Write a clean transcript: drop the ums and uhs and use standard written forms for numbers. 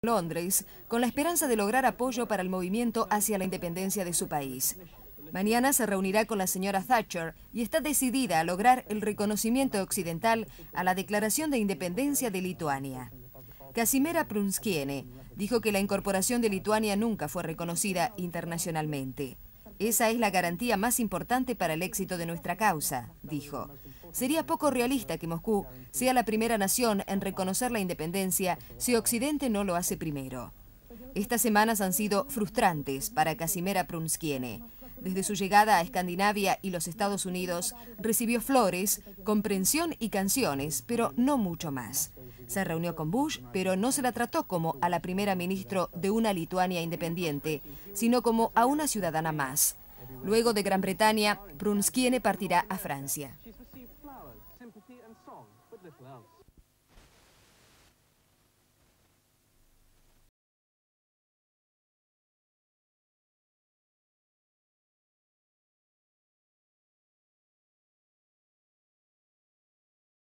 Londres con la esperanza de lograr apoyo para el movimiento hacia la independencia de su país. Mañana se reunirá con la señora Thatcher y está decidida a lograr el reconocimiento occidental a la Declaración de Independencia de Lituania. Kazimiera Prunskiene dijo que la incorporación de Lituania nunca fue reconocida internacionalmente. Esa es la garantía más importante para el éxito de nuestra causa, dijo. Sería poco realista que Moscú sea la primera nación en reconocer la independencia si Occidente no lo hace primero. Estas semanas han sido frustrantes para Kazimiera Prunskiene. Desde su llegada a Escandinavia y los Estados Unidos, recibió flores, comprensión y canciones, pero no mucho más. Se reunió con Bush, pero no se la trató como a la primera ministra de una Lituania independiente, sino como a una ciudadana más. Luego de Gran Bretaña, Prunskiene partirá a Francia.